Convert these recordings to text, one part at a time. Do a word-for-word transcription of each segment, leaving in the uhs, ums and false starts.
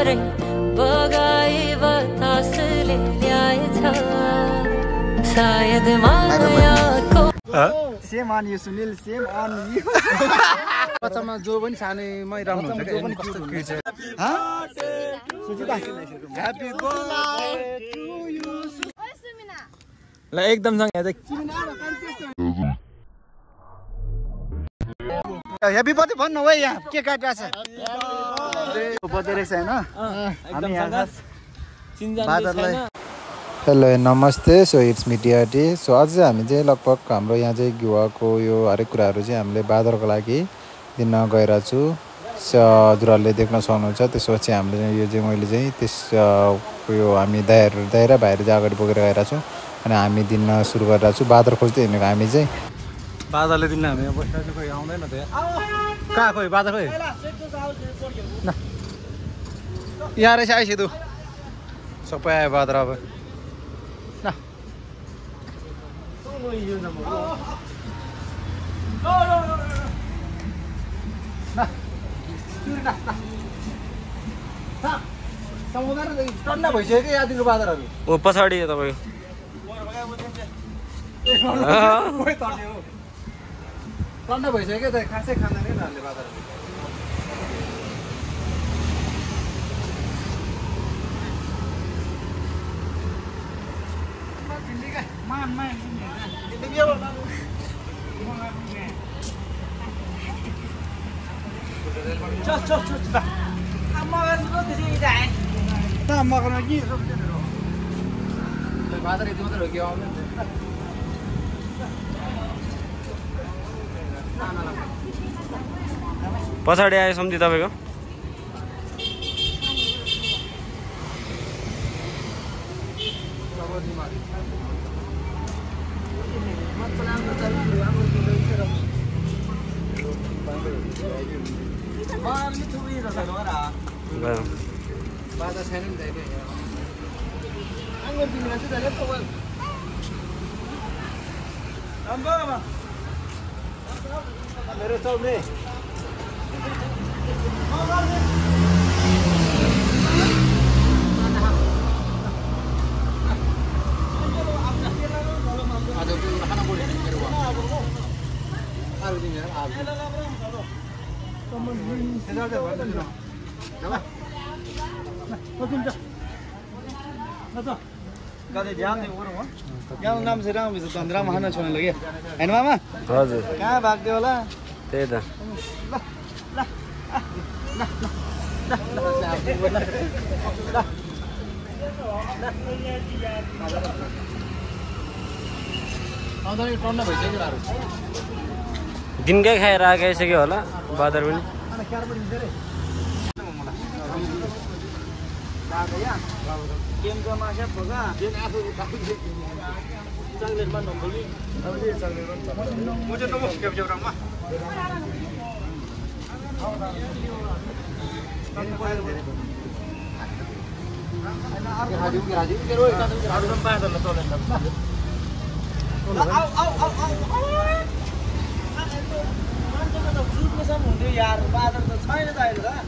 बिस्तारै बगाई बतासले ल्याएछ सायद मायाको shame on you Sunil shame on you बच्चामा जो पनि सानैमै राम्रो हुन्छ के पनि कस्तो क्युट छ ह Sujita happy birthday to you ओइ सुमिना ल एकदम सँग यहाँ चाहिँ ह्यापी बर्थडे भन्नु है यहाँ के काटिरहेछ बर्थडे रहेछ हैन हामी यहाँ बादरलाई हेलो नमस्ते so it's media day so आज हामी चाहिँ लगभग हाम्रो यहाँ चाहिँ गुवाको यो हरेक कुराहरू चाहिँ हामीले बादरको लागि दिन गएर छु हजुरहरूले देख्न सक्नुहुन्छ त्यसपछि हामीले यो चाहिँ मैले चाहिँ त्यस यो हामी दाइहरू दाइरा भाइहरू चाहिँ अगाडि बोकेर गएर छौँ अनि हामी दिन सुरु गरेर छु बादर खोज्दै हिँडेको हामी चाहिँ बादरले दिन हामी यहाँ बस्दा चाहिँ कोही आउँदैन त कहाँ खोइ बादर खोइ यहाँ रहेछ आइस तँ सबै आयो बादर अब ठन्डा भइसक्यो कि आदिको बादरहरू ओ पछाडि तपाईँ ठन्डा भइसक्यो त खासै खाँदैन नि हामीले बादरहरू Chốt chốt chốt chốt. Amma kan itu di sini dah. Tak amma kan lagi. Badan itu mana lagi awam? पछाडि आयो सम्झि तपाईको Badan saya ni dah ada. Anggur di mana tu dah ada kawan. Ambil apa? Mere tahu ni. Ada tu mana boleh ni ruang. Ada di mana? Ada. Sedar dah badan tu. Nampak? कतै ध्यान दिनु पर्यो म यहाँ नाम चाहिँ राम बिस धन्द्रामा खान छोड्न लाग्यो हैन मामा हजुर कहाँ भाग्दै होला त्यही त ल ल आउँदैन टन्न भइसक्यो यार दिनकै खाएर आइसक्यो होला बादर पनि अनि क्यार पनि धेरै Bagaya, game ke mana siapa ga? Dia nak aku tahu dia. Jangan lepas nombor ni. Apa dia jangan lepas. Macam nombor siapa siapa orang mah? Hadi hadi kero itu hadi sampai dah lepas lepas. Au au au au. Macam mana shoot ni sama dia yar, badan tu saya dah ada lah.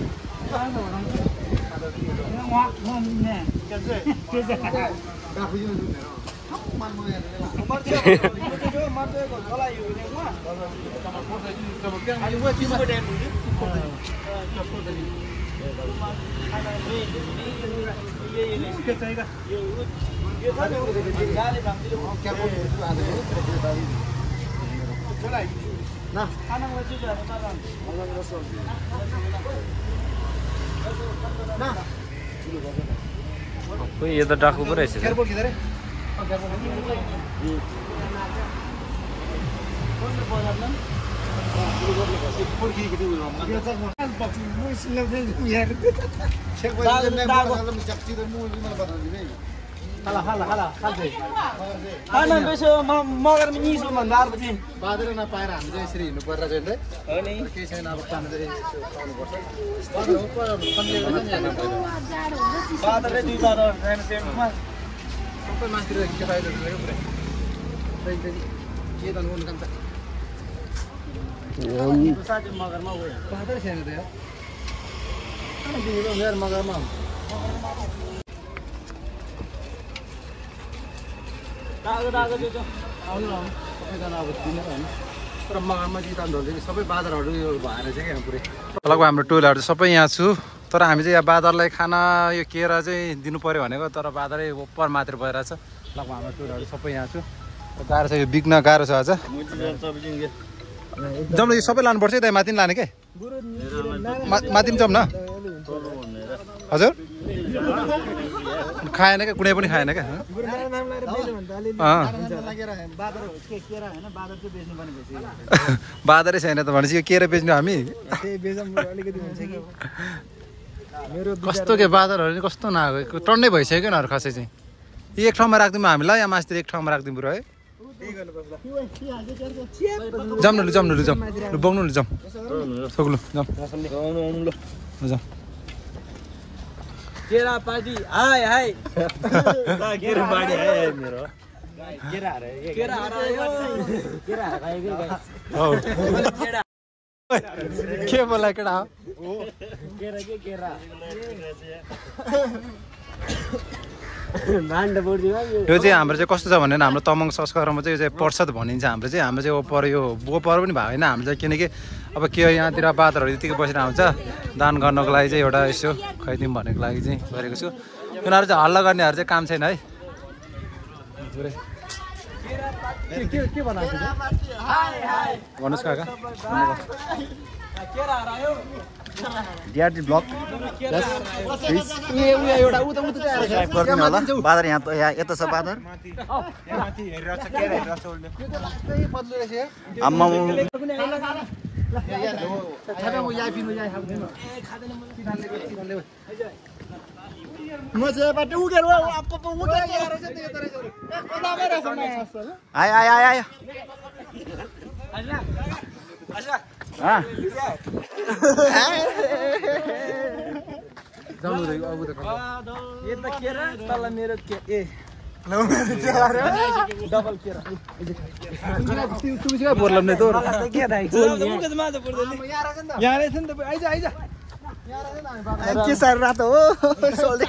Ngoak ngom nè. कैसे? कैसे? Kafu ju tu nè. Không man mo ya. Mar dia. Jo mar dia ko thola yu ne ma. Tamar ko sa ji tamar ke. Ai wo ti ma den ni. Ko ta. Ko ko ta ni. Ana ni ye ye ni ke chaiga. Ye ye tha ne gale bang dilo. Kya ko tu ade ni. Thola yu. Na. Ana wo ji ja ta ran. Allah rasul. Na. खोइ यो त डाकु पो रहेछ Careful किधर है? Careful. कौन से बोल आपने? Pergi gitu loh. Dia tak mau box mu silau dia biar. Cek boleh dia nak kalau mesti cakap dia mu gimana barang dia. Hala hala hala hala. Ana besok magar ni so mandar beti. Badar na paira हामी चाहिँ यसरी हिँड्नु पर्छ चाहिँ हो नि के छैन अब काम चाहिँ पाउनु पर्छ badar ऊपर कन्ले गर्छ नि हैन badar दुई बार हैन सेममा सबै मान्छे के फाइदा हुन्छ पुरै त्यही त्यही के त हुन काम त यो साथै मगरमा हो badar छैन त यार मेरो मगरमा दागो दागो जो जो आउनु आउनु सबैजना अब दिने हैन तर मगरमा चाहिँ तन्त्रले सबै बाजारहरू यो भएर चाहिँ यहाँ पुरै लगभग हाम्रो टोइलेटहरु सबै यहाँ छु तर हामी चाहिँ यहाँ बादरलाई खाना यो केरा चाहिँ दिनु पर्यो भनेको तर बादरै उपर मात्र भइरहेछ लगभग हाम्रो टोइलेटहरु सबै यहाँ छु गाह्रो छ यो बिग्न गाह्रो छ आज जम्न यो सबै लानुपर्छ है त माथि लाने के माथि जाउँ न हजुर खाएन क्या कुनै पनि खाएन क्या बादरै छैन त भनेपछि यो केरा बेच्नु हामी कस्तो के बादरहरू नि कस्तो नआएको टन्नै भइसक्यो नि खासै चाहिँ एक ठाउँमा राख्दिउँ हामीलाई या मासतिर एक ठाउँमा राख्दिउँ पुरो है जाउँ न लु जाउँ न लु जाउँ लु बग्नु लु जाउँ सक्लु जाउँ लु जाउँ केरा पार्टी हाय हाय केरा पार्टी हाय मेरो केरा हरायो केरा हरायो केरा हरायो केरा के बोला केटा हो केरा के केरा भान्ड बुझ्दियो यो चाहिँ हाम्रो चाहिँ कस्तो छ भने हाम्रो तमङ संस्कारमा चाहिँ यो चाहिँ प्रसाद भनिन्छ हाम्रो चाहिँ हाम्रो चाहिँ ओपर यो बोपर पनि भएको होइन हाम्रो चाहिँ किनकि अब के यहाँतिर बादरहरू यतिकै बसेर आउँछ दान गर्नको लागि चाहिँ एउटा यसो खैदिउँ भनेको लागि चाहिँ गरेको छु उनीहरू चाहिँ हल्ला गर्नेहरू चाहिँ काम छैन है भन्नुहोस् काका डिआरटी ब्लक बादर यहाँ यता छ बादर आम्मा आयो आयो आयो आयो जाउँ अब त यता केरा तल मेरो के ए डबल केरा तुमसँग बोर्लम नै तोर के दाइ मुखज माछा पर्दैन यहाँ रहेछ नि त आइज आइज के साह्रो रातो हो सोल्दे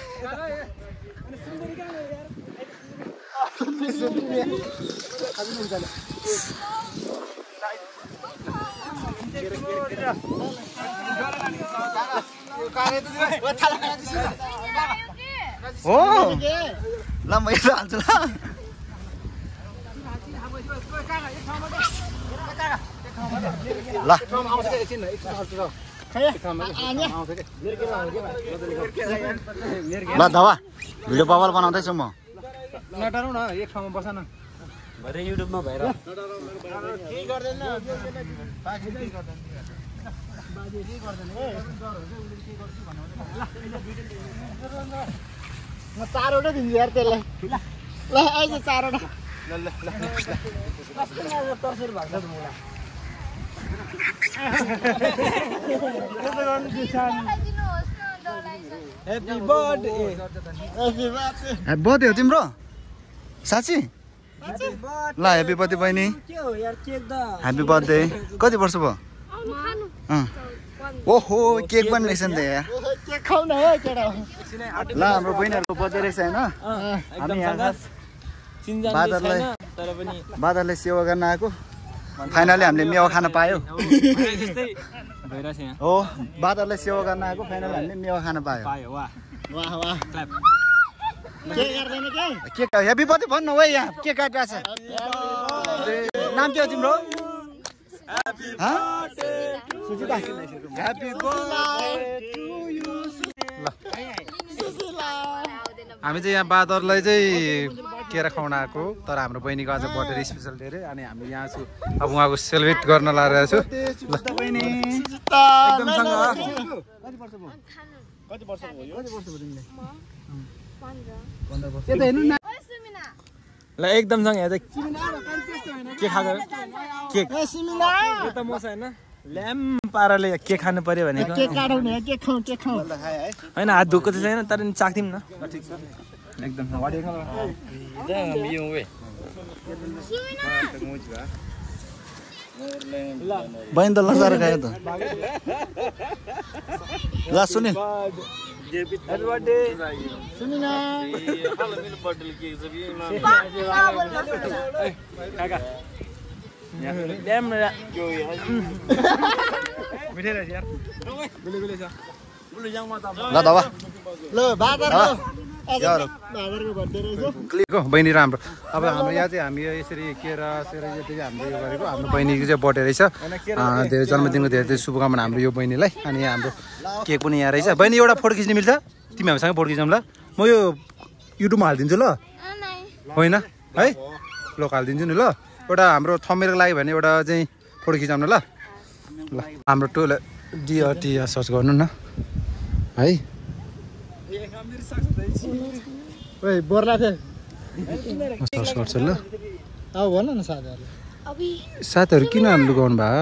हो ल म यता हाल्छु ल ल धवा भिडियो बबल बनाउँदैछु म नटारौ न एक ठाउँमा बस न भरे युट्युबमा भएर केही गर्दैन म चारवटा दिन्छु यार त्यसलाई ल आइज चारवटा ल ल ल तर्सेर भएको छ मलाई happy birthday happy birthday happy birthday हो तिम्रो साँच्ची ल ह्यापी बर्थडे बहिनी के हो यार केक त ह्यापी बर्थडे कति वर्ष भयो ओहो केक पनि रहेछ नि त यहाँ केक खाऊ न हो केटा ल हाम्रो बहिनीहरूको बर्थडे रहेछ होइन हामी यहाँ बादरलाई तर पनि बादरले सेवा गर्न आएको फाइनली हामीले मेवा खान पायो भइरहेछ यहाँ हो बादरलाई सेवा गर्न आएको फाइनली हामीले मेवा खान पायो पायो वाह वाह वाह क्ल्याप के गर्दैन के के ह्यापी बर्थडे भन्नु है यहाँ के काटिरहेछ नाम के हो तिम्रो ह्यापी हामी चाहिँ यहाँ बादरलाई चाहिँ केरा खुवाउन आएको तर हाम्रो बहिनीको आज बर्थडे स्पेसल डे अरे अनि हामी यहाँ छु अब उहाँको सेलिब्रेट गर्न लागिरहेको छु ल एकदम सँग यहाँ के खाएको केक यो त मस होइन ल्याम पाराले केक खानु पर्यो भनेको केक काटाउने केक खाऊ केक खाऊ हैन हात धोको चाहिँ छैन तर नि चाख्दिम न ठीक छ एकदम बहिनी त लसाएर खायो त ल सुनिल ह्यापी बर्थडे सुनिना काका ड्याम मिठै रहेछ यार गुले गुले छ ल दबा ल बादर क्लिकको बहिनी राम्रो अब हाम्रो यहाँ चाहिँ हामी यसरी केरा सेरा चाहिँ हामीले यो गरेको हाम्रो बहिनीको चाहिँ बर्थडे रहेछ धेरै जन्मदिनको धेरै धेरै शुभकामना हाम्रो यो बहिनीलाई अनि हाम्रो केक पनि यहाँ रहेछ बहिनी एउटा फोटो खिच्न मिल्छ तिमी हामीसँग फोटो खिचौँ ल म यो युट्युबमा हालिदिन्छु ल होइन है लोक हालिदिन्छु नि ल एउटा हाम्रो थम्बनेलको लागि भने एउटा चाहिँ फोटो खिचाउनु ल ल हाम्रो टोल डिआरटी सर्च गर्नु न है ओइ बोर्ला थे सर्च गर्छ ल अब भन न साथीहरु साथीहरु किन लुगाउनु भयो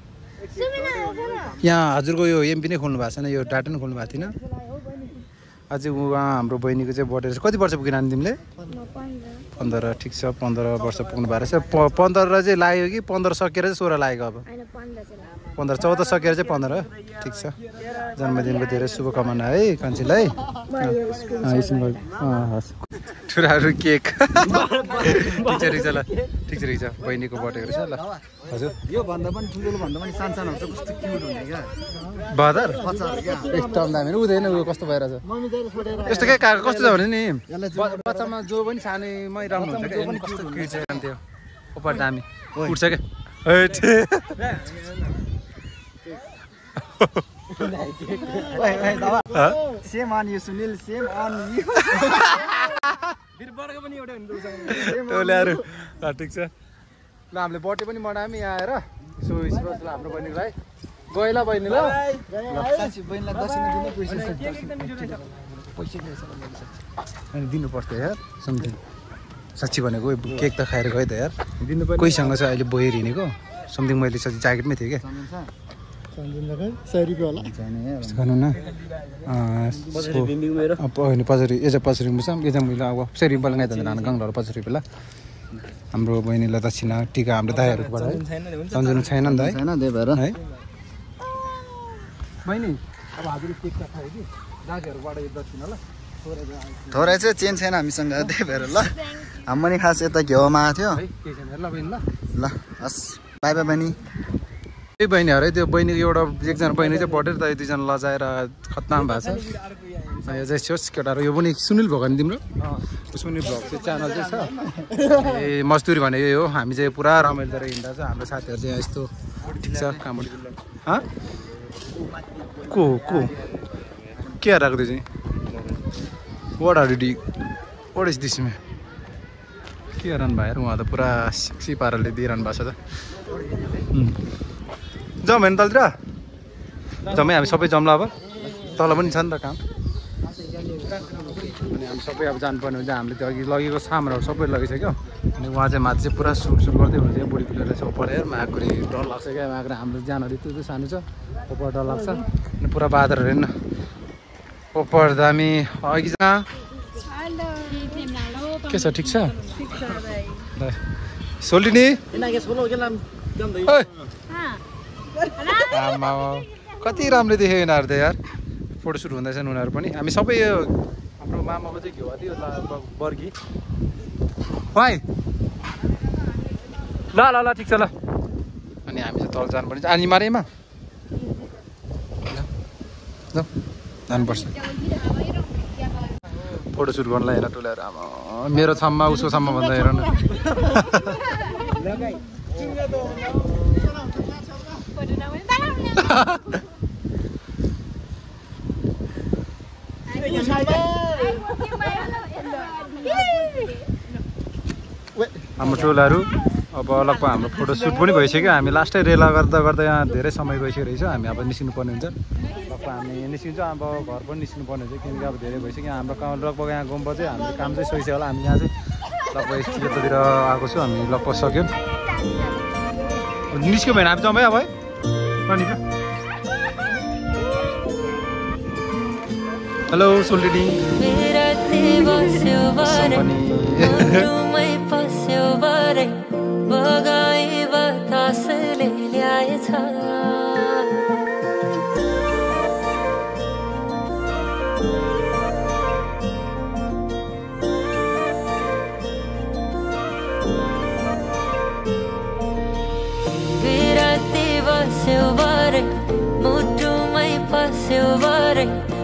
यहाँ हजुरको यो एमपी नै खोल्नु भएको छैन यो डाटा नै खोल्नु भएको थिएन आज उहाँ हाम्रो बहिनीको चाहिँ बर्थडे छ कति वर्ष पुग्यो नानी तिमीले पन्ध्र ठिक छ पन्ध्र वर्ष पुग्नु भएको रहेछ पन्ध्र चाहिँ लाग्यो कि पन्ध्र सकेर चाहिँ सोह्र लागेको अब पन्ध्र चौध सकेर चाहिँ पन्ध्र ठिक छ जन्मदिनको धेरै शुभकामना है कान्छीलाई ठुराहरू केक ठिक छ ठिक छ ल ठिक छ ठिक छ बहिनीको बर्थडे रहेछ ल हजुर यो भन्दा पनि ठुलो भन्दा पनि सानसानो हुन्छ कस्तो क्युट हुने क्या बहत्तर पचास क्या एकदम दामी हुँदैन उ कस्तो भइरहेछ मम्मी चाहिँ छोडेर यस्तो के काका कस्तो छ भने नि यसलाई बच्चामा जो पनि सानैमै राम्रो हुन्छ क्या पनि कस्तो क्युट छ त्यो ओपर दामी उठ्छ क्या shame on you Sunil shame on you बिरबर्ग पनि एउटा हिन्दू टोल्याहरू ठिक छ ल हामीले बर्थडे पनि मनायौँ यहाँ आएर सो स्पेसल हाम्रो बहिनीलाई गयो ल बहिनी ल साँच्ची बहिनीलाई दसैँमा दिनै पैसा अनि दिनुपर्छ यार समथिङ साँच्ची भनेको केक त खाएर गयो त यार कोहीसँग चाहिँ अहिले बोएर हिँडेको समथिङ मैले साँच्ची ज्याकेटमै थिएँ क्या सय रुपियाँ होला गर्नु न होइन पचास यो चाहिँ पचास रुपियाँ छ यो चाहिँ मैले अब सय रुपियाँ लगाइ त नाना गङ्गाहरू पचास रुपियाँ ल हाम्रो बहिनीलाई दक्षिणा टिका हाम्रो दाइहरूकोबाट है सम्झनु छैन नि त है छैन त्यही भएर है बहिनी अब हजुर केक त खायो कि दाजुहरूबाट यो दक्षिणा ल थोरै चाहिँ चेन छैन हामीसँग त्यही भएर ल हामी पनि खास यता घिउमा आएको थियो है केही छैन ल बहिनी ल ल हस् बाई बाई बहिनी त्यही बहिनीहरू है त्यो बहिनीको एउटा एकजना बहिनी चाहिँ बर्थडे त दुईजना लजाएर खत्ताम भएको छ यो चाहिँ सोच केटाहरू यो पनि सुनिल भोग नि तिम्रो सुनिल भोग चाहिँ च्यानल चाहिँ छ ए मजदुरी भने यही हो हामी चाहिँ पुरा रमाइलो गरेर हिँड्दा छ हाम्रो साथीहरू चाहिँ यस्तो ठिक छ काम को को के राख्दै त्यो चाहिँ what are the what is this मे के रहनु भयो उहाँ त पुरा सेक्सी पाराले दिइरहनु भएको छ त जाउँ होइन तलतिर जम्मै हामी सबै जम्ला अब तल पनि छ नि त काम अनि हामी सबै अब जानुपर्ने हुन्छ हामीले त्यो अघि लगेको सामानहरू सबै लगिसक्यो अनि उहाँ चाहिँ माथि चाहिँ पुरा सुट सुट गर्दै हुन्छ बुढी बुढीलाई चाहिँ ओपर हेर माकुरी डर लाग्छ क्या माकुरी हाम्रो ज्यानहरू त्यो त्यो सानो छ ओपर डर लाग्छ अनि पुरा बादरहरू हेर्न ओपर दामी अघि जहाँ के छ ठिक छ सोल्टिनी आमा कति राम्रो देख्यो यिनीहरू त यार फोटोसुट हुँदैछन् उनीहरू पनि हामी सबै यो हाम्रो मामाको चाहिँ घिउ थियो बर्गी भाइ ल ल ल ठिक छ ल अनि हामी चाहिँ तल जानुपर्ने अनि मारेमा जानुपर्छ फोटोसुट गर्नलाई हेर टोल्याएर आमा मेरो छम्मा उसको छम्मा भन्दा हेर न हाम्रो टोलाहरू अब लगभग हाम्रो फोटोसुट पनि भइसक्यो हामी लास्टै रेला गर्दा गर्दा यहाँ धेरै समय गइसकेको रहेछ हामी अब निस्किनु पर्ने हुन्छ लगभग हामी निस्किन्छ अब घर पनि निस्किनु पर्ने हुन्छ किनकि अब धेरै भइसक्यो हाम्रो काम लगभग यहाँ गाउँमा चाहिँ हाम्रो काम चाहिँ सकिसक्यो होला हामी यहाँ चाहिँ लगभग यतातिर आएको छु हामी लगभग सक्यौँ निस्क्यो भने हामी जम्मै अब है हेलो सोल्टिनी बगाई बतासले विराती बस्यो भरे मुटुमै पस्यो भरे